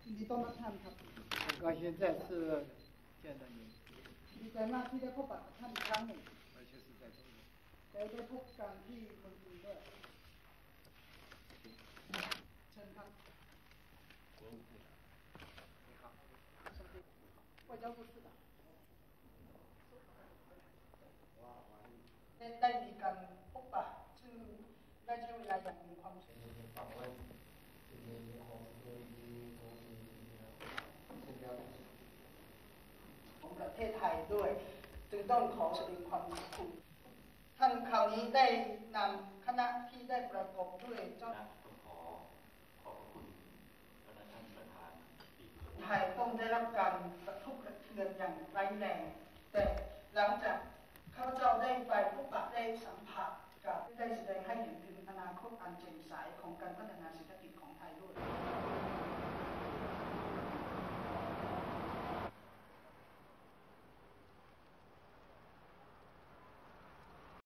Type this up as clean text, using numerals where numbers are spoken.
你ต้องมาท่านครับ很高兴再次见到你ดีใจมากที่ได้พบกับท่านอีกครั้งหนึ่ง而且是在中国ได้พบกันที่เมืองจีนด้วยเชิญครับ国务部长你好外交部市长ได้มีการพบปะซึ่งได้ใช้เวลาอย่างมีความสุขของประเทศไทยด้วยจึงต้องขอแสดงความขอบคุณท่านคราวนี้ได้นำคณะที่ได้ประกอบด้วยเจ้า